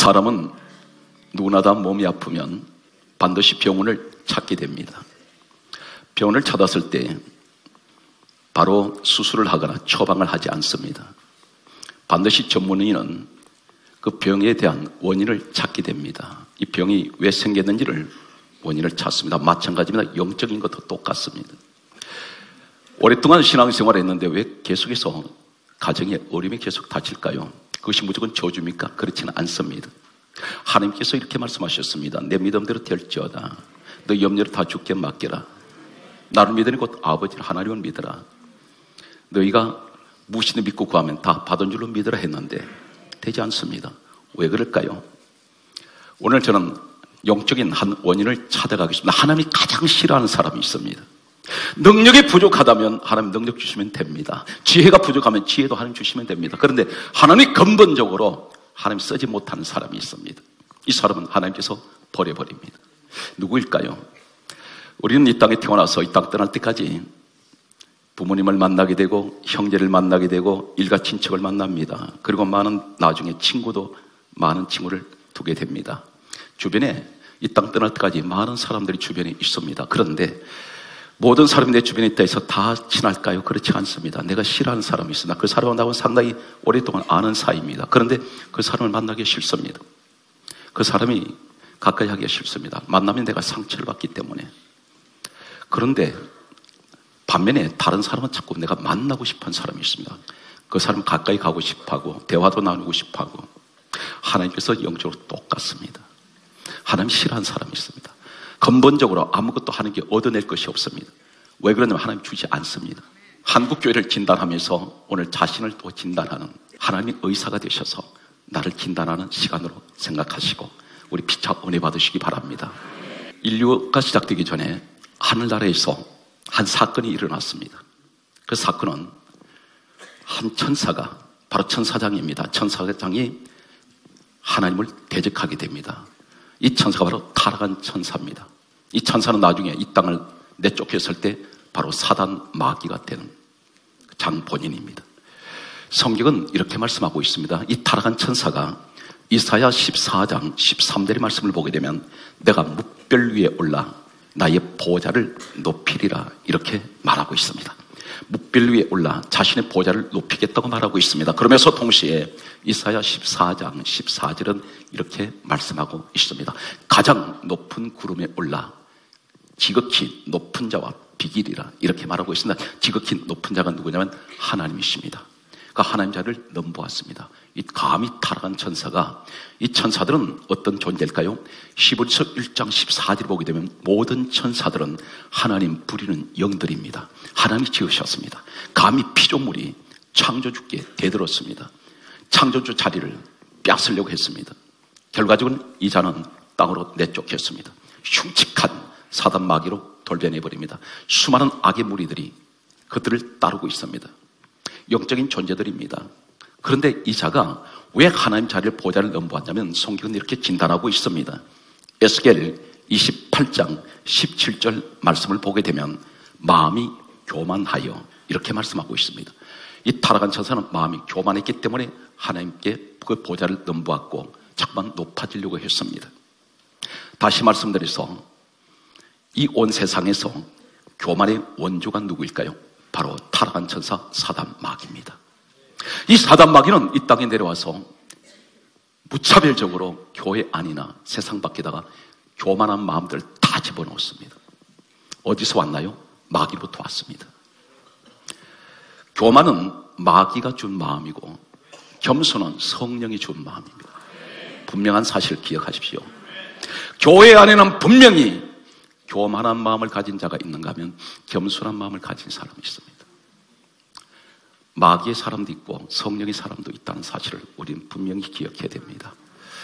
사람은 누구나 다 몸이 아프면 반드시 병원을 찾게 됩니다. 병원을 찾았을 때 바로 수술을 하거나 처방을 하지 않습니다. 반드시 전문의는 그 병에 대한 원인을 찾게 됩니다. 이 병이 왜 생겼는지를 원인을 찾습니다. 마찬가지입니다. 영적인 것도 똑같습니다. 오랫동안 신앙생활을 했는데 왜 계속해서 가정에 어려움이 계속 닥칠까요? 그것이 무조건 저주입니까? 그렇지는 않습니다. 하나님께서 이렇게 말씀하셨습니다. 내 믿음대로 될지어다. 너 염려를 다 주께 맡겨라. 나를 믿으니 곧 아버지 하나님을 믿어라. 너희가 무엇이든 믿고 구하면 다 받은 줄로 믿으라 했는데 되지 않습니다. 왜 그럴까요? 오늘 저는 영적인 한 원인을 찾아가겠습니다. 하나님이 가장 싫어하는 사람이 있습니다. 능력이 부족하다면 하나님 능력 주시면 됩니다. 지혜가 부족하면 지혜도 하나님 주시면 됩니다. 그런데 하나님이 근본적으로 하나님 쓰지 못하는 사람이 있습니다. 이 사람은 하나님께서 버려버립니다. 누구일까요? 우리는 이 땅에 태어나서 이 땅 떠날 때까지 부모님을 만나게 되고 형제를 만나게 되고 일가 친척을 만납니다. 그리고 나중에 많은 친구를 두게 됩니다. 주변에 이 땅 떠날 때까지 많은 사람들이 주변에 있습니다. 그런데 모든 사람이 내 주변에 있다 해서 다 친할까요? 그렇지 않습니다. 내가 싫어하는 사람이 있습니다. 그 사람하고 상당히 오랫동안 아는 사이입니다. 그런데 그 사람을 만나기 싫습니다. 그 사람이 가까이 하기가 싫습니다. 만나면 내가 상처를 받기 때문에. 그런데 반면에 다른 사람은 자꾸 내가 만나고 싶은 사람이 있습니다. 그 사람 가까이 가고 싶어하고 대화도 나누고 싶어하고. 하나님께서 영적으로 똑같습니다. 하나님 싫어하는 사람이 있습니다. 근본적으로 아무것도 하나님께 얻어낼 것이 없습니다. 왜 그러냐면 하나님 주지 않습니다. 한국교회를 진단하면서 오늘 자신을 또 진단하는 하나님의 의사가 되셔서 나를 진단하는 시간으로 생각하시고 우리 피차 은혜 받으시기 바랍니다. 인류가 시작되기 전에 하늘나라에서 한 사건이 일어났습니다. 그 사건은 한 천사가, 바로 천사장입니다. 천사장이 하나님을 대적하게 됩니다. 이 천사가 바로 타락한 천사입니다. 이 천사는 나중에 이 땅을 내쫓겼을 때 바로 사단 마귀가 되는 장본인입니다. 성경은 이렇게 말씀하고 있습니다. 이 타락한 천사가 이사야 14장 13절의 말씀을 보게 되면 내가 뭇별 위에 올라 나의 보좌를 높이리라 이렇게 말하고 있습니다. 뭇별 위에 올라 자신의 보좌를 높이겠다고 말하고 있습니다. 그러면서 동시에 이사야 14장 14절은 이렇게 말씀하고 있습니다. 가장 높은 구름에 올라 지극히 높은 자와 비기리라 이렇게 말하고 있습니다. 지극히 높은 자가 누구냐면 하나님이십니다. 그 하나님 자를 넘보았습니다. 이 감히 타락한 천사가, 이 천사들은 어떤 존재일까요? 히브리서 1장 14절 보게 되면 모든 천사들은 하나님 부리는 영들입니다. 하나님이 지으셨습니다. 감히 피조물이 창조주께 대들었습니다. 창조주 자리를 뺏으려고 했습니다. 결과적으로는 이 자는 땅으로 내쫓겼습니다. 흉측한 사단 마귀로 돌변해버립니다. 수많은 악의 무리들이 그들을 따르고 있습니다. 영적인 존재들입니다. 그런데 이 자가 왜 하나님 자리를 보좌를 넘보았냐면 성경은 이렇게 진단하고 있습니다. 에스겔 28장 17절 말씀을 보게 되면 마음이 교만하여 이렇게 말씀하고 있습니다. 이 타락한 천사는 마음이 교만했기 때문에 하나님께 그 보좌를 넘보았고 자꾸만 높아지려고 했습니다. 다시 말씀드려서 이 온 세상에서 교만의 원조가 누구일까요? 바로 타락한 천사 사단 마귀입니다. 이 사단 마귀는 이 땅에 내려와서 무차별적으로 교회 안이나 세상 밖에다가 교만한 마음들을 다 집어넣었습니다. 어디서 왔나요? 마귀부터 왔습니다. 교만은 마귀가 준 마음이고 겸손은 성령이 준 마음입니다. 분명한 사실을 기억하십시오. 교회 안에는 분명히 교만한 마음을 가진 자가 있는가 하면 겸손한 마음을 가진 사람이 있습니다. 마귀의 사람도 있고 성령의 사람도 있다는 사실을 우리는 분명히 기억해야 됩니다.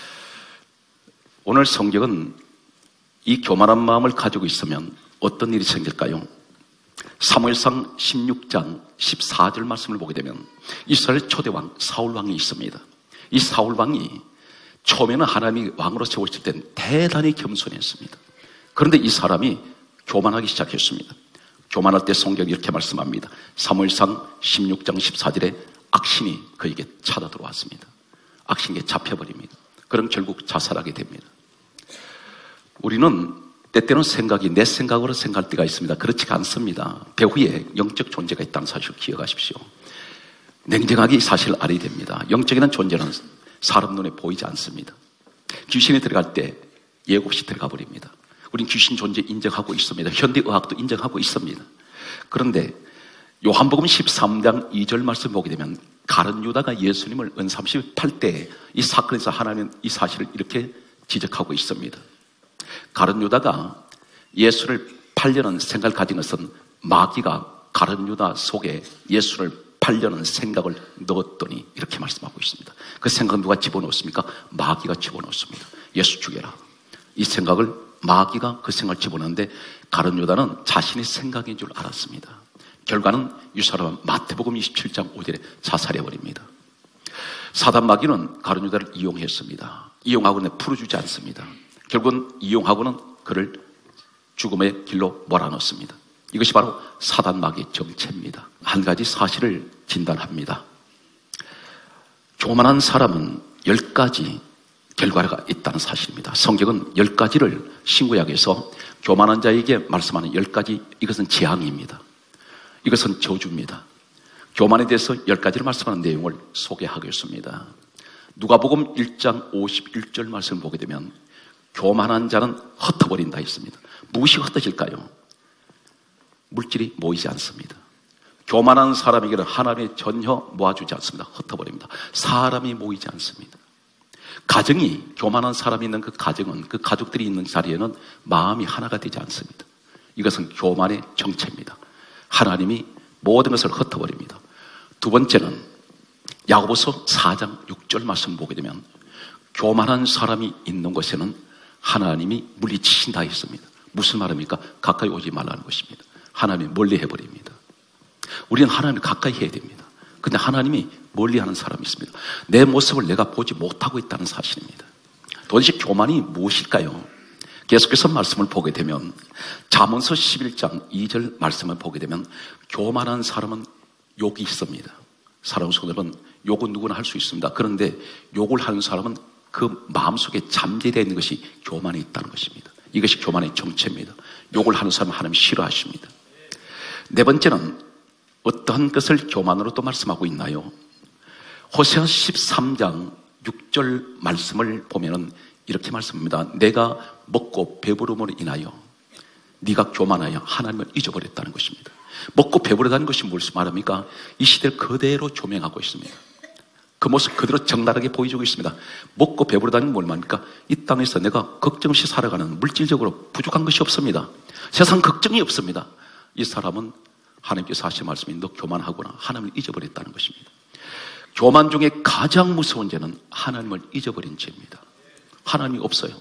오늘 성경은 이 교만한 마음을 가지고 있으면 어떤 일이 생길까요? 사무엘상 16장 14절 말씀을 보게 되면 이스라엘 초대왕 사울왕이 있습니다. 이 사울왕이 처음에는 하나님이 왕으로 세우실 때는 대단히 겸손했습니다. 그런데 이 사람이 교만하기 시작했습니다. 교만할 때 성경이 이렇게 말씀합니다. 사무엘상 16장 14절에 악신이 그에게 찾아 들어왔습니다. 악신에게 잡혀버립니다. 그럼 결국 자살하게 됩니다. 우리는 때때는 생각이 내 생각으로 생각할 때가 있습니다. 그렇지가 않습니다. 배후에 영적 존재가 있다는 사실을 기억하십시오. 냉정하게 이 사실을 알아야 됩니다. 영적인 존재는 사람 눈에 보이지 않습니다. 귀신이 들어갈 때 예고 없이 들어가 버립니다. 우린 귀신 존재 인정하고 있습니다. 현대의학도 인정하고 있습니다. 그런데 요한복음 13장 2절 말씀 보게 되면 가룟 유다가 예수님을 은삼십할 때 이 사건에서 하나님은 이 사실을 이렇게 지적하고 있습니다. 가룟 유다가 예수를 팔려는 생각을 가진 것은 마귀가 가룟 유다 속에 예수를 팔려는 생각을 넣었더니 이렇게 말씀하고 있습니다. 그 생각은 누가 집어넣었습니까? 마귀가 집어넣었습니다. 예수 죽여라. 이 생각을 마귀가 그 생각을 집어넣는데 가룟 유다는 자신의 생각인 줄 알았습니다. 결과는 이 사람은 마태복음 27장 5절에 자살해버립니다. 사단 마귀는 가룟 유다를 이용했습니다. 이용하고는 풀어주지 않습니다. 결국은 이용하고는 그를 죽음의 길로 몰아넣습니다. 이것이 바로 사단 마귀의 정체입니다. 한 가지 사실을 진단합니다. 교만한 사람은 10가지 결과가 있다는 사실입니다. 성경은 10가지를 신구약에서 교만한 자에게 말씀하는 10가지, 이것은 재앙입니다. 이것은 저주입니다. 교만에 대해서 10가지를 말씀하는 내용을 소개하겠습니다. 누가복음 1장 51절 말씀을 보게 되면 교만한 자는 흩어버린다 했습니다. 무엇이 흩어질까요? 물질이 모이지 않습니다. 교만한 사람에게는 하나님이 전혀 모아주지 않습니다. 흩어버립니다. 사람이 모이지 않습니다. 가정이, 교만한 사람이 있는 그 가정은, 그 가족들이 있는 자리에는 마음이 하나가 되지 않습니다. 이것은 교만의 정체입니다. 하나님이 모든 것을 흩어버립니다. 두 번째는 야고보서 4장 6절 말씀 보게 되면 교만한 사람이 있는 곳에는 하나님이 물리치신다 했습니다. 무슨 말입니까? 가까이 오지 말라는 것입니다. 하나님이 멀리 해버립니다. 우리는 하나님을 가까이 해야 됩니다. 근데 하나님이 멀리하는 사람이 있습니다. 내 모습을 내가 보지 못하고 있다는 사실입니다. 도대체 교만이 무엇일까요? 계속해서 말씀을 보게 되면 잠언서 11장 2절 말씀을 보게 되면 교만한 사람은 욕이 있습니다. 사람 속에는 욕은 누구나 할 수 있습니다. 그런데 욕을 하는 사람은 그 마음속에 잠재되어 있는 것이 교만에 있다는 것입니다. 이것이 교만의 정체입니다. 욕을 하는 사람은 하나님이 싫어하십니다. 네 번째는 어떠한 것을 교만으로 또 말씀하고 있나요? 호세아 13장 6절 말씀을 보면은 이렇게 말씀합니다. 내가 먹고 배부름으로 인하여 네가 교만하여 하나님을 잊어버렸다는 것입니다. 먹고 배부르다는 것이 무엇을 말합니까? 이 시대를 그대로 조명하고 있습니다. 그 모습 그대로 적나라하게 보여주고 있습니다. 먹고 배부르다는 게 뭘 말합니까? 이 땅에서 내가 걱정 없이 살아가는 물질적으로 부족한 것이 없습니다. 세상 걱정이 없습니다. 이 사람은 하나님께서 하신 말씀이 너 교만하구나. 하나님을 잊어버렸다는 것입니다. 교만 중에 가장 무서운 죄는 하나님을 잊어버린 죄입니다. 하나님이 없어요.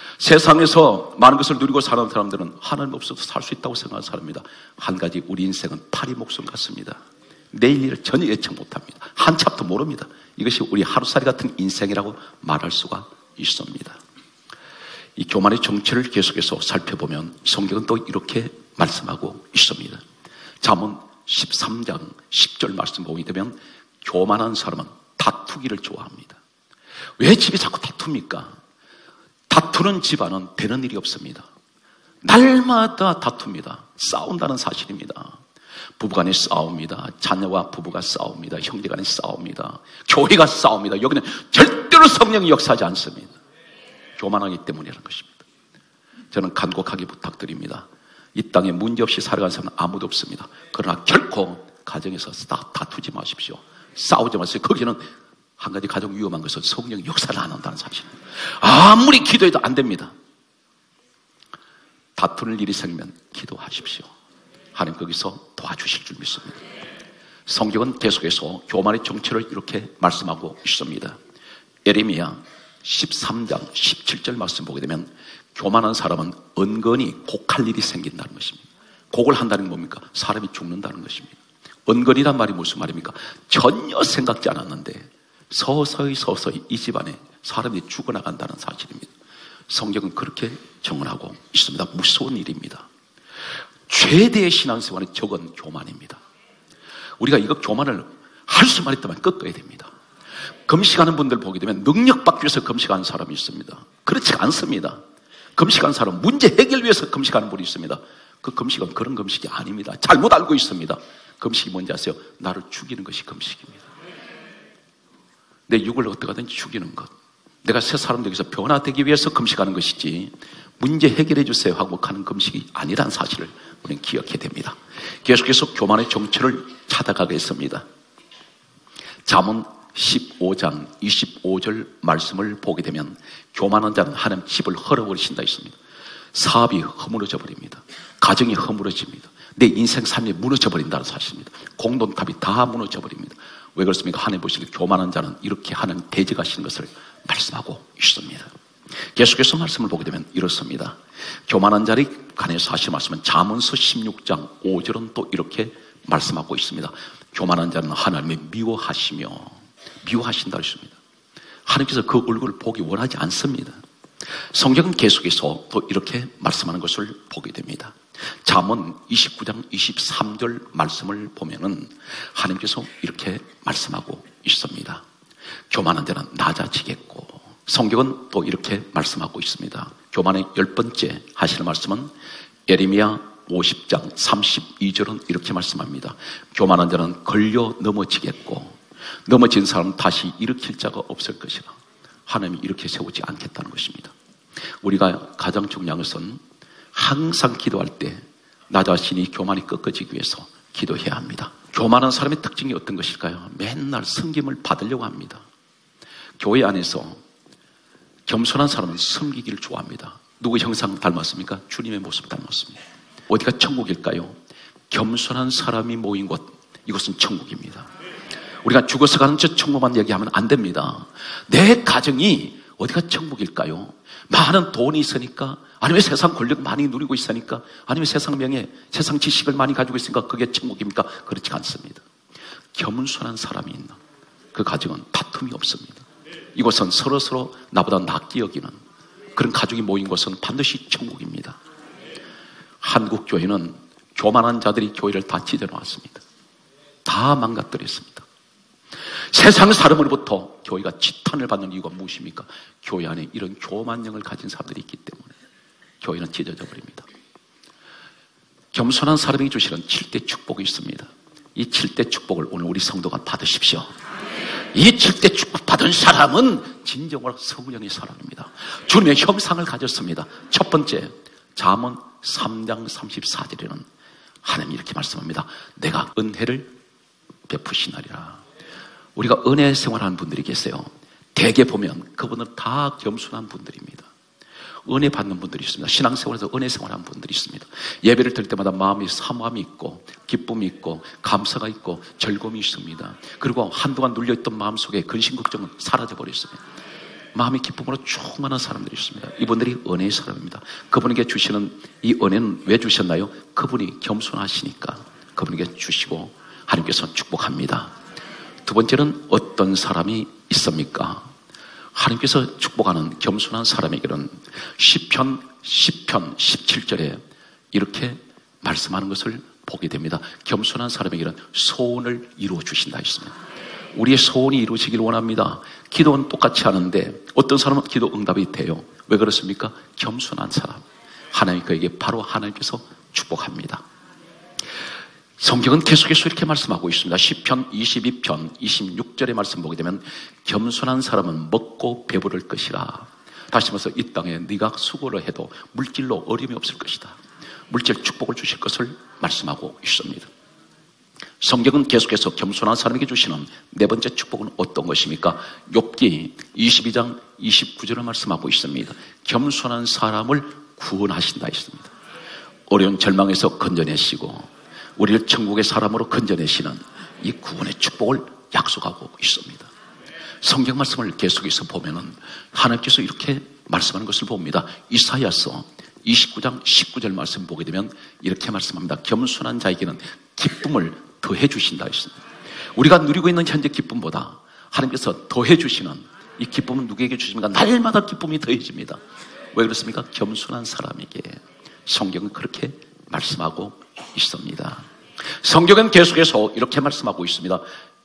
세상에서 많은 것을 누리고 사는 사람들은 하나님 없어도 살 수 있다고 생각하는 사람입니다. 한 가지 우리 인생은 파리 목숨 같습니다. 내일 일을 전혀 예측 못합니다. 한 치 앞도 모릅니다. 이것이 우리 하루살이 같은 인생이라고 말할 수가 있습니다. 이 교만의 정체를 계속해서 살펴보면 성경은 또 이렇게 말씀하고 있습니다. 잠언 13장 10절 말씀 보게 되면 교만한 사람은 다투기를 좋아합니다. 왜 집에 자꾸 다툽니까? 다투는 집안은 되는 일이 없습니다. 날마다 다툽니다. 싸운다는 사실입니다. 부부간에 싸웁니다. 자녀와 부부가 싸웁니다. 형제간에 싸웁니다. 교회가 싸웁니다. 여기는 절대로 성령이 역사하지 않습니다. 교만하기 때문이라는 것입니다. 저는 간곡하게 부탁드립니다. 이 땅에 문제없이 살아가는 사람은 아무도 없습니다. 그러나 결코 가정에서 다투지 마십시오. 싸우지 마세요. 거기는 한 가지 가장 위험한 것은 성령이 역사를 안 한다는 사실입니다. 아무리 기도해도 안 됩니다. 다투는 일이 생기면 기도하십시오. 하나님 거기서 도와주실 줄 믿습니다. 성경은 계속해서 교만의 정체를 이렇게 말씀하고 있습니다. 예레미야 13장 17절 말씀 보게 되면 교만한 사람은 은근히 곡할 일이 생긴다는 것입니다. 곡을 한다는 게 뭡니까? 사람이 죽는다는 것입니다. 은근이란 말이 무슨 말입니까? 전혀 생각지 않았는데 서서히 이 집안에 사람이 죽어나간다는 사실입니다. 성경은 그렇게 정언하고 있습니다. 무서운 일입니다. 최대의 신앙생활의 적은 교만입니다. 우리가 이거 교만을 할 수만 있다면 꺾어야 됩니다. 금식하는 분들 보게 되면 능력받기 위해서 금식하는 사람이 있습니다. 그렇지 않습니다. 금식하는 사람, 문제 해결 위해서 금식하는 분이 있습니다. 그 금식은 그런 금식이 아닙니다. 잘못 알고 있습니다. 금식이 뭔지 아세요? 나를 죽이는 것이 금식입니다. 내 육을 어떻게 하든지 죽이는 것. 내가 새 사람 되기 위해서 변화되기 위해서 금식하는 것이지 문제 해결해 주세요 하고 하는 금식이 아니라는 사실을 우리는 기억해야 됩니다. 계속해서 교만의 정체를 찾아가겠습니다. 잠언 15장 25절 말씀을 보게 되면 교만한 자는 하나님 집을 헐어버리신다 있습니다. 사업이 허물어져 버립니다. 가정이 허물어집니다. 내 인생 삶이 무너져 버린다는 사실입니다. 공돈탑이 다 무너져 버립니다. 왜 그렇습니까? 하나님 보시기에 교만한 자는 이렇게 하는 대적하시는 것을 말씀하고 있습니다. 계속해서 말씀을 보게 되면 이렇습니다. 교만한 자에 관해서 하신 말씀은 잠언서 16장 5절은 또 이렇게 말씀하고 있습니다. 교만한 자는 하나님의 미워하신다 했습니다. 하나님께서 그 얼굴을 보기 원하지 않습니다. 성경은 계속해서 또 이렇게 말씀하는 것을 보게 됩니다. 잠언 29장 23절 말씀을 보면은 하나님께서 이렇게 말씀하고 있습니다. 교만한 자는 낮아지겠고, 성경은 또 이렇게 말씀하고 있습니다. 교만의 10번째 하시는 말씀은 예레미야 50장 32절은 이렇게 말씀합니다. 교만한 자는 걸려 넘어지겠고, 넘어진 사람은 다시 일으킬 자가 없을 것이라. 하나님이 이렇게 세우지 않겠다는 것입니다. 우리가 가장 중요한 것은 항상 기도할 때 나 자신이 교만이 꺾어지기 위해서 기도해야 합니다. 교만한 사람의 특징이 어떤 것일까요? 맨날 섬김을 받으려고 합니다. 교회 안에서 겸손한 사람은 섬기기를 좋아합니다. 누구 형상 닮았습니까? 주님의 모습 닮았습니다. 어디가 천국일까요? 겸손한 사람이 모인 곳, 이곳은 천국입니다. 우리가 죽어서 가는 저 천국만 얘기하면 안 됩니다. 내 가정이 어디가 천국일까요? 많은 돈이 있으니까, 아니면 세상 권력 많이 누리고 있으니까, 아니면 세상 명예, 세상 지식을 많이 가지고 있으니까 그게 천국입니까? 그렇지 않습니다. 겸손한 사람이 있는 그 가정은 다툼이 없습니다. 이곳은 서로서로 나보다 낫게 여기는 그런 가족이 모인 곳은 반드시 천국입니다. 한국 교회는 교만한 자들이 교회를 다 찢어놓았습니다. 다 망가뜨렸습니다. 세상 사람으로부터 교회가 지탄을 받는 이유가 무엇입니까? 교회 안에 이런 교만령을 가진 사람들이 있기 때문에 교회는 찢어져 버립니다. 겸손한 사람이 주시는 7대 축복이 있습니다. 이 7대 축복을 오늘 우리 성도가 받으십시오. 이 7대 축복 받은 사람은 진정으로 성령의 사람입니다. 주님의 형상을 가졌습니다. 첫 번째, 잠언 3장 34절에는 하나님이 이렇게 말씀합니다. 내가 은혜를 베푸시나리라. 우리가 은혜 생활하는 분들이 계세요. 대개 보면 그분은 다 겸손한 분들입니다. 은혜 받는 분들이 있습니다. 신앙생활에서 은혜 생활하는 분들이 있습니다. 예배를 드릴 때마다 마음이 사모함이 있고 기쁨이 있고 감사가 있고 즐거움이 있습니다. 그리고 한동안 눌려있던 마음속에 근심 걱정은 사라져버렸습니다. 마음이 기쁨으로 충만한 사람들이 있습니다. 이분들이 은혜의 사람입니다. 그분에게 주시는 이 은혜는 왜 주셨나요? 그분이 겸손하시니까 그분에게 주시고 하나님께서 축복합니다. 두 번째는 어떤 사람이 있습니까? 하나님께서 축복하는 겸손한 사람에게는 시편 17절에 이렇게 말씀하는 것을 보게 됩니다. 겸손한 사람에게는 소원을 이루어 주신다 했습니다. 우리의 소원이 이루어지기를 원합니다. 기도는 똑같이 하는데 어떤 사람은 기도 응답이 돼요. 왜 그렇습니까? 겸손한 사람, 하나님 그에게 바로 하나님께서 축복합니다. 성경은 계속해서 이렇게 말씀하고 있습니다. 시편 22편 26절의 말씀 보게 되면 겸손한 사람은 먹고 배부를 것이라. 다시 말해서 이 땅에 네가 수고를 해도 물질로 어려움이 없을 것이다. 물질 축복을 주실 것을 말씀하고 있습니다. 성경은 계속해서 겸손한 사람에게 주시는 네 번째 축복은 어떤 것입니까? 욥기 22장 29절을 말씀하고 있습니다. 겸손한 사람을 구원하신다 했습니다. 어려운 절망에서 건져내시고 우리를 천국의 사람으로 건져내시는 이 구원의 축복을 약속하고 있습니다. 성경 말씀을 계속해서 보면은 하나님께서 이렇게 말씀하는 것을 봅니다. 이사야서 29장 19절 말씀 보게 되면 이렇게 말씀합니다. 겸손한 자에게는 기쁨을 더해 주신다 했습니다. 우리가 누리고 있는 현재 기쁨보다 하나님께서 더해 주시는 이 기쁨은 누구에게 주십니까? 날마다 기쁨이 더해집니다. 왜 그렇습니까? 겸손한 사람에게. 성경은 그렇게 말씀하고 있습니다. 성경은 계속해서 이렇게 말씀하고 있습니다.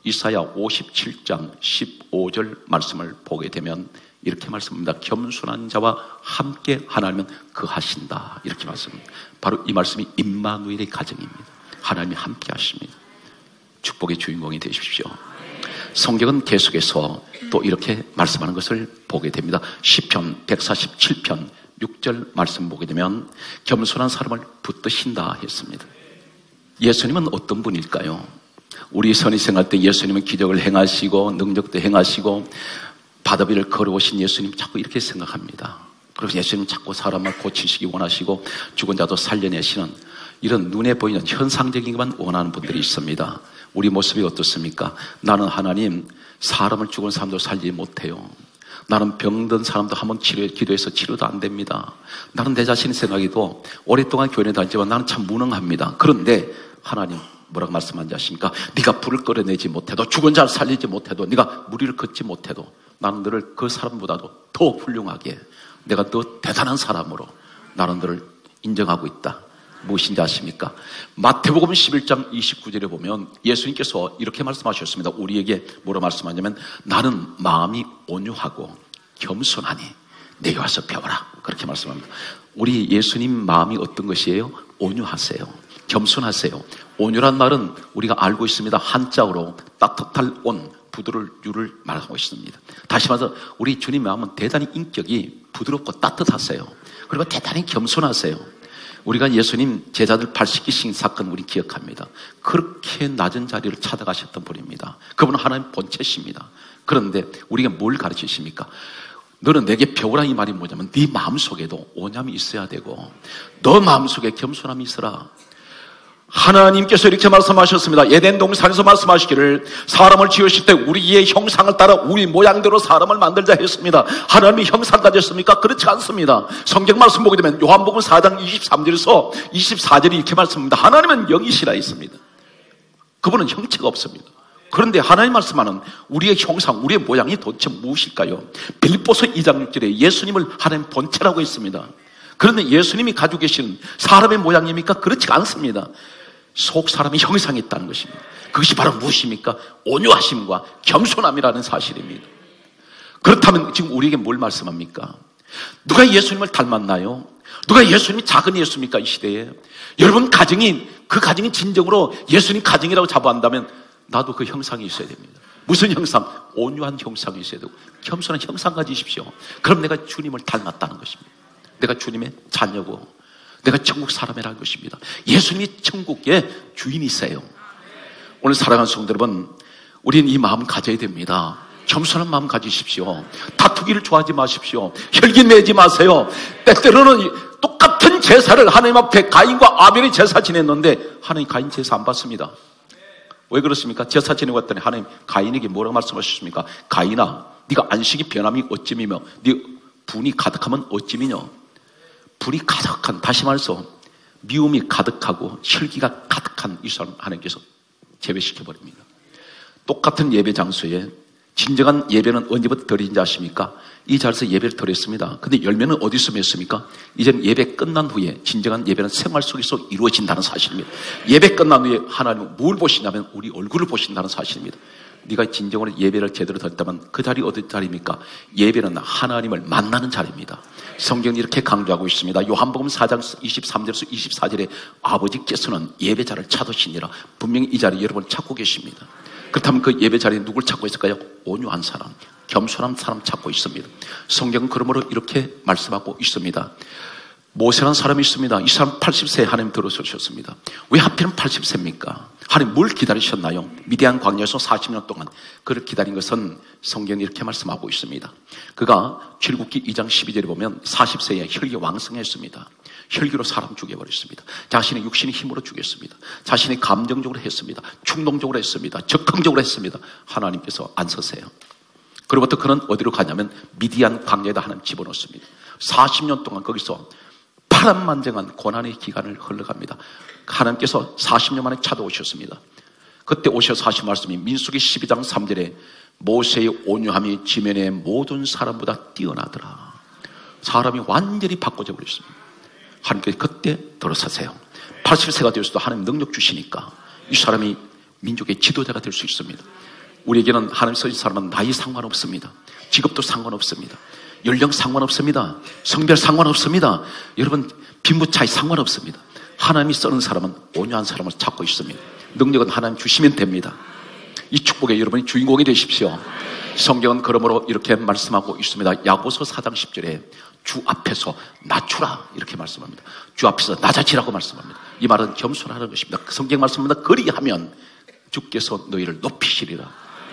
이사야 57장 15절 말씀을 보게 되면 이렇게 말씀합니다. 겸손한 자와 함께 하나님은 거하신다. 이렇게 말씀합니다. 바로 이 말씀이 임마누엘의 가정입니다. 하나님이 함께 하십니다. 축복의 주인공이 되십시오. 성경은 계속해서 또 이렇게 말씀하는 것을 보게 됩니다. 시편 147편 6절 말씀 보게 되면 겸손한 사람을 붙드신다 했습니다. 예수님은 어떤 분일까요? 우리 선이 생활 때 예수님은 기적을 행하시고 능력도 행하시고 바다 위를 걸어오신 예수님 자꾸 이렇게 생각합니다. 그리고 예수님 자꾸 사람을 고치시기 원하시고 죽은 자도 살려내시는 이런 눈에 보이는 현상적인 것만 원하는 분들이 있습니다. 우리 모습이 어떻습니까? 나는 하나님 사람을 죽은 사람도 살리지 못해요. 나는 병든 사람도 한번 기도해서 치료도 안 됩니다. 나는 내 자신의 생각에도 오랫동안 교회에 다녔지만 나는 참 무능합니다. 그런데 하나님 뭐라고 말씀하지 않습니까? 네가 불을 끌어내지 못해도 죽은 자를 살리지 못해도 네가 무리를 걷지 못해도 나는 너를 그 사람보다도 더 훌륭하게 내가 더 대단한 사람으로 나는 너를 인정하고 있다. 무엇인지 아십니까? 마태복음 11장 29절에 보면 예수님께서 이렇게 말씀하셨습니다. 우리에게 뭐라 말씀하냐면 나는 마음이 온유하고 겸손하니 내게 와서 배워라. 그렇게 말씀합니다. 우리 예수님 마음이 어떤 것이에요? 온유하세요. 겸손하세요. 온유란 말은 우리가 알고 있습니다. 한자어로 따뜻할 온, 부드러울 유를 말하고 있습니다. 다시 말해서 우리 주님 마음은 대단히 인격이 부드럽고 따뜻하세요. 그리고 대단히 겸손하세요. 우리가 예수님 제자들 80기씩 사건 우리 기억합니다. 그렇게 낮은 자리를 찾아가셨던 분입니다. 그분은 하나님 본체십니다. 그런데 우리가 뭘 가르치십니까? 너는 내게 배우라 이 말이 뭐냐면 네 마음속에도 온유함이 있어야 되고 너 마음속에 겸손함이 있어라. 하나님께서 이렇게 말씀하셨습니다. 에덴 동산에서 말씀하시기를 사람을 지으실 때 우리의 형상을 따라 우리 모양대로 사람을 만들자 했습니다. 하나님이 형상 가졌습니까? 그렇지 않습니다. 성경 말씀 보게 되면 요한복음 4장 23절에서 24절이 이렇게 말씀합니다. 하나님은 영이시라 했습니다. 그분은 형체가 없습니다. 그런데 하나님 말씀하는 우리의 형상, 우리의 모양이 도대체 무엇일까요? 빌립보서 2장 6절에 예수님을 하나님 본체라고 했습니다. 그런데 예수님이 가지고 계신 사람의 모양입니까? 그렇지 않습니다. 속 사람의 형상이 있다는 것입니다. 그것이 바로 무엇입니까? 온유하심과 겸손함이라는 사실입니다. 그렇다면 지금 우리에게 뭘 말씀합니까? 누가 예수님을 닮았나요? 누가 예수님이 작은 예수입니까? 이 시대에 여러분 그 가정이 진정으로 예수님 가정이라고 자부한다면 나도 그 형상이 있어야 됩니다. 무슨 형상? 온유한 형상이 있어야 되고 겸손한 형상 가지십시오. 그럼 내가 주님을 닮았다는 것입니다. 내가 주님의 자녀고 내가 천국 사람이라는 것입니다. 예수님이 천국의 주인이세요. 오늘 사랑하는 성도 여러분, 우리는 이 마음 가져야 됩니다. 겸손한 마음 가지십시오. 다투기를 좋아하지 마십시오. 혈기 내지 마세요. 때때로는 똑같은 제사를 하나님 앞에 가인과 아벨이 제사 지냈는데 하나님 가인 제사 안 받습니다. 왜 그렇습니까? 제사 지내고 왔더니 하나님 가인에게 뭐라고 말씀하셨습니까? 가인아, 네가 안식이 변함이 어찌미며 네 분이 가득하면 어찌미뇨? 불이 가득한, 다시 말해서 미움이 가득하고 혈기가 가득한 이 사람 하나님께서 제외시켜버립니다. 똑같은 예배 장소에 진정한 예배는 언제부터 드린지 아십니까? 이 자리에서 예배를 드렸습니다. 근데 열매는 어디서 맺습니까? 이제는 예배 끝난 후에 진정한 예배는 생활 속에서 이루어진다는 사실입니다. 예배 끝난 후에 하나님은 뭘 보시냐면 우리 얼굴을 보신다는 사실입니다. 네가 진정으로 예배를 제대로 드렸다면 그 자리 어디 자리입니까? 예배는 하나님을 만나는 자리입니다. 성경이 이렇게 강조하고 있습니다. 요한복음 4장 23절에서 24절에 아버지께서는 예배자를 찾으시니라. 분명히 이 자리에 여러분 찾고 계십니다. 그렇다면 그 예배 자리에 누굴 찾고 있을까요? 온유한 사람, 겸손한 사람 찾고 있습니다. 성경은 그러므로 이렇게 말씀하고 있습니다. 모세라는 사람이 있습니다. 이 사람 80세에 하나님 들어서셨습니다. 왜 하필은 80세입니까? 하나님 뭘 기다리셨나요? 미디안 광야에서 40년 동안 그를 기다린 것은 성경이 이렇게 말씀하고 있습니다. 그가 출애굽기 2장 12절에 보면 40세에 혈기 왕성했습니다. 혈기로 사람 죽여버렸습니다. 자신의 육신의 힘으로 죽였습니다. 자신의 감정적으로 했습니다. 충동적으로 했습니다. 적극적으로 했습니다. 하나님께서 안 서세요. 그로부터 그는 어디로 가냐면 미디안 광야에다 하나님 집어넣습니다. 40년 동안 거기서 파란만장한 고난의 기간을 흘러갑니다. 하나님께서 40년 만에 찾아오셨습니다. 그때 오셔서 하신 말씀이 민수기 12장 3절에 모세의 온유함이 지면의 모든 사람보다 뛰어나더라. 사람이 완전히 바꿔져 버렸습니다. 하나님께서 그때 들어서세요. 80세가 되어서도 하나님 능력 주시니까 이 사람이 민족의 지도자가 될 수 있습니다. 우리에게는 하나님 쓰신 사람은 나이 상관없습니다. 직업도 상관없습니다. 연령 상관없습니다. 성별 상관없습니다. 여러분 빈부 차이 상관없습니다. 하나님이 쓰는 사람은 온유한 사람을 찾고 있습니다. 능력은 하나님 주시면 됩니다. 이 축복에 여러분이 주인공이 되십시오. 성경은 그러므로 이렇게 말씀하고 있습니다. 야고보서 4장 10절에 주 앞에서 낮추라 이렇게 말씀합니다. 주 앞에서 낮아지라고 말씀합니다. 이 말은 겸손하는 것입니다. 성경 말씀입니다. 그리하면 주께서 너희를 높이시리라.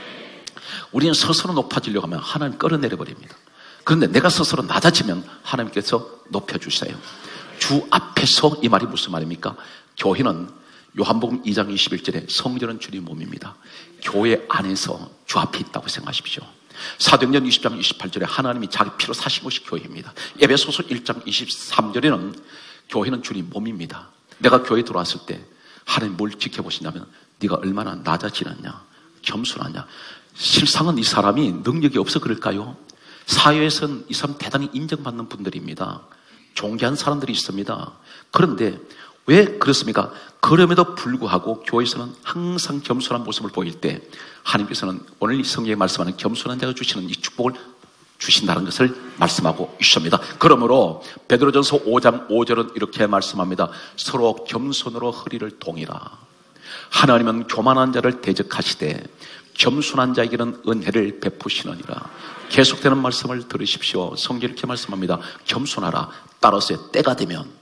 우리는 스스로 높아지려고 하면 하나님 끌어내려 버립니다. 그런데 내가 스스로 낮아지면 하나님께서 높여주세요. 주 앞에서, 이 말이 무슨 말입니까? 교회는 요한복음 2장 21절에 성전은 주님 몸입니다. 교회 안에서 주 앞에 있다고 생각하십시오. 사도행전 20장 28절에 하나님이 자기 피로 사신 것이 교회입니다. 에베소서 1장 23절에는 교회는 주님 몸입니다. 내가 교회에 들어왔을 때 하나님 뭘 지켜보시냐면 네가 얼마나 낮아지느냐, 겸손하냐. 실상은 이 사람이 능력이 없어 그럴까요? 사회에서는 이 사람 대단히 인정받는 분들입니다. 존귀한 사람들이 있습니다. 그런데 왜 그렇습니까? 그럼에도 불구하고 교회에서는 항상 겸손한 모습을 보일 때 하나님께서는 오늘 이 성경에 말씀하는 겸손한 자가 주시는 이 축복을 주신다는 것을 말씀하고 있습니다. 그러므로 베드로전서 5장 5절은 이렇게 말씀합니다. 서로 겸손으로 허리를 동이라. 하나님은 교만한 자를 대적하시되 겸손한 자에게는 은혜를 베푸시느니라. 계속되는 말씀을 들으십시오. 성경 이렇게 말씀합니다. 겸손하라. 따라서 때가 되면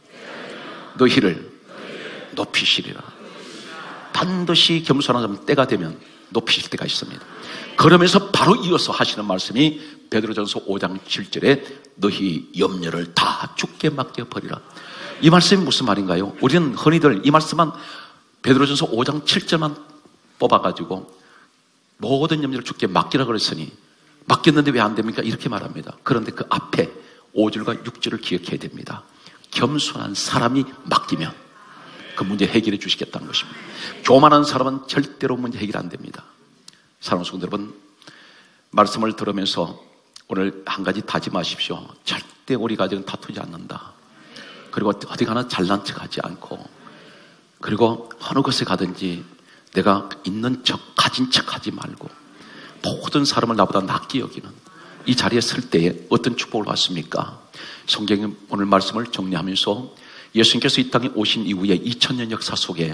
너희를 높이시리라. 반드시 겸손한 자는 때가 되면 높이실 때가 있습니다. 그러면서 바로 이어서 하시는 말씀이 베드로전서 5장 7절에 너희 염려를 다 주께 맡겨버리라. 이 말씀이 무슨 말인가요? 우리는 흔히들 이 말씀만 베드로전서 5장 7절만 뽑아가지고 모든 염려를 주께 맡기라 그랬으니 맡겼는데 왜 안 됩니까? 이렇게 말합니다. 그런데 그 앞에 5절과 6절을 기억해야 됩니다. 겸손한 사람이 맡기면 그 문제 해결해 주시겠다는 것입니다. 교만한 사람은 절대로 문제 해결 안 됩니다. 사랑하는 성도 여러분, 말씀을 들으면서 오늘 한 가지 다짐하십시오. 절대 우리 가정은 다투지 않는다. 그리고 어디 가나 잘난 척하지 않고, 그리고 어느 곳에 가든지 내가 있는 척, 가진 척 하지 말고 모든 사람을 나보다 낫게 여기는 이 자리에 설 때에 어떤 축복을 받습니까? 성경의 오늘 말씀을 정리하면서 예수님께서 이 땅에 오신 이후에 2000년 역사 속에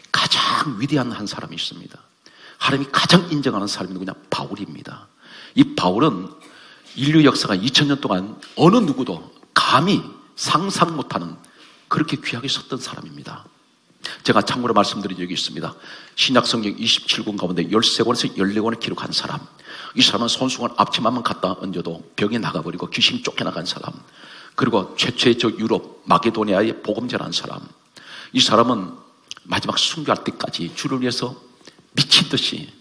가장 위대한 한 사람이 있습니다. 하나님이 가장 인정하는 사람이 누구냐? 바울입니다. 이 바울은 인류 역사가 2000년 동안 어느 누구도 감히 상상 못하는 그렇게 귀하게 썼던 사람입니다. 제가 참고로 말씀드린 적이 있습니다. 신약성경 27권 가운데 13권에서 14권을 기록한 사람. 이 사람은 손수건 앞치마만 갖다 얹어도 병이 나가버리고 귀신이 쫓겨나간 사람. 그리고 최초의 저 유럽 마게도니아의 복음제라는 사람. 이 사람은 마지막 순교할 때까지 주를 위해서 미친 듯이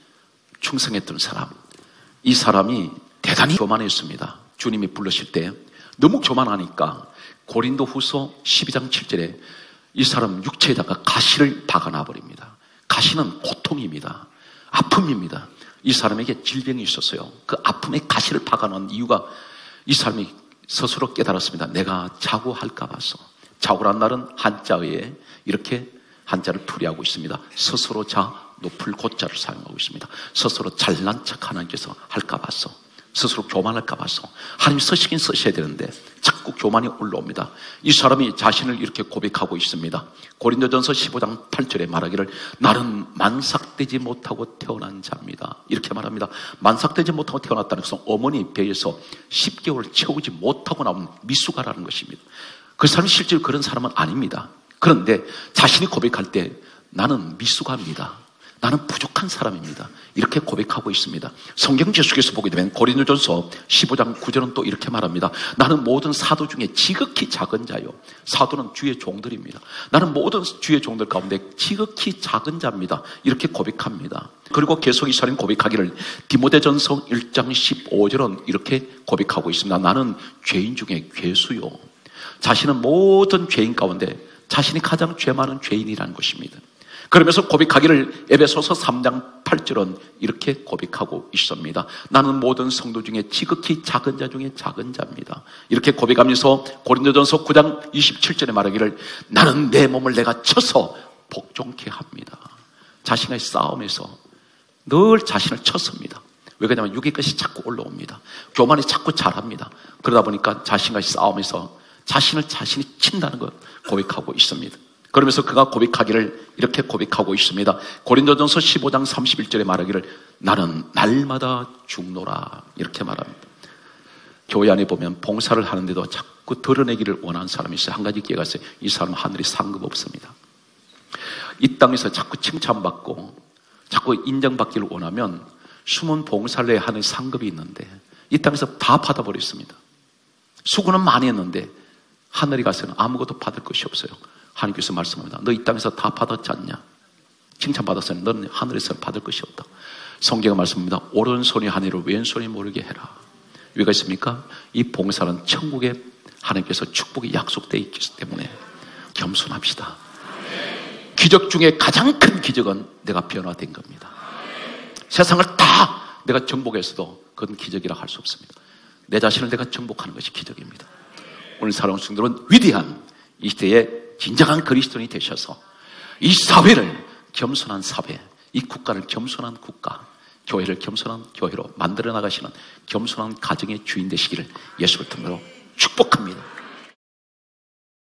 충성했던 사람. 이 사람이 대단히 교만했습니다. 주님이 부르실 때 너무 교만하니까 고린도 후서 12장 7절에 이 사람 육체에다가 가시를 박아놔 버립니다. 가시는 고통입니다. 아픔입니다. 이 사람에게 질병이 있었어요. 그 아픔에 가시를 박아놓은 이유가 이 사람이 스스로 깨달았습니다. 내가 자고할까 봐서. 자고란 날은 한자어에 이렇게 한자를 풀이하고 있습니다. 스스로 자, 높을 고자를 사용하고 있습니다. 스스로 잘난 척 하나님께서 할까 봐서. 스스로 교만할까 봐서. 하나님이 쓰시긴 쓰셔야 되는데 자꾸 교만이 올라옵니다. 이 사람이 자신을 이렇게 고백하고 있습니다. 고린도전서 15장 8절에 말하기를 나는 만삭되지 못하고 태어난 자입니다. 이렇게 말합니다. 만삭되지 못하고 태어났다는 것은 어머니 배에서 10개월을 채우지 못하고 나온 미숙아라는 것입니다. 그 사람이 실제로 그런 사람은 아닙니다. 그런데 자신이 고백할 때 나는 미숙아입니다. 나는 부족한 사람입니다. 이렇게 고백하고 있습니다. 성경 계속해서 보게 되면 고린도전서 15장 9절은 또 이렇게 말합니다. 나는 모든 사도 중에 지극히 작은 자요. 사도는 주의 종들입니다. 나는 모든 주의 종들 가운데 지극히 작은 자입니다. 이렇게 고백합니다. 그리고 계속 이 사람이 고백하기를 디모데전서 1장 15절은 이렇게 고백하고 있습니다. 나는 죄인 중에 괴수요. 자신은 모든 죄인 가운데 자신이 가장 죄 많은 죄인이라는 것입니다. 그러면서 고백하기를 에베소서 3장 8절은 이렇게 고백하고 있습니다. 나는 모든 성도 중에 지극히 작은 자 중에 작은 자입니다. 이렇게 고백하면서 고린도전서 9장 27절에 말하기를 나는 내 몸을 내가 쳐서 복종케 합니다. 자신의 싸움에서 늘 자신을 쳤습니다. 왜 그러냐면 유괴것이 자꾸 올라옵니다. 교만이 자꾸 자랍니다. 그러다 보니까 자신과 싸우면서 자신이 친다는 걸 고백하고 있습니다. 그러면서 그가 고백하기를 이렇게 고백하고 있습니다. 고린도전서 15장 31절에 말하기를 나는 날마다 죽노라 이렇게 말합니다. 교회 안에 보면 봉사를 하는데도 자꾸 드러내기를 원하는 사람이 있어요. 한 가지 기회가 있어요. 이 사람은 하늘이 상급 없습니다. 이 땅에서 자꾸 칭찬받고 자꾸 인정받기를 원하면 숨은 봉사를 해야 하는 상급이 있는데 이 땅에서 다 받아버렸습니다. 수고는 많이 했는데 하늘에 가서는 아무것도 받을 것이 없어요. 하나님께서 말씀합니다. 너 이 땅에서 다 받았지 않냐? 칭찬받았으니 너는 하늘에서 받을 것이 없다. 성경의 말씀입니다. 오른손이 하늘을 왼손이 모르게 해라. 왜가 있습니까? 이 봉사는 천국에 하나님께서 축복이 약속되어 있기 때문에 겸손합시다. 기적 중에 가장 큰 기적은 내가 변화된 겁니다. 세상을 다 내가 정복했어도 그건 기적이라 할 수 없습니다. 내 자신을 내가 정복하는 것이 기적입니다. 오늘 사랑하는 성도는 위대한 이 시대의 진정한 그리스도인이 되셔서 이 사회를 겸손한 사회, 이 국가를 겸손한 국가, 교회를 겸손한 교회로 만들어 나가시는 겸손한 가정의 주인 되시기를 예수를 통해서 축복합니다.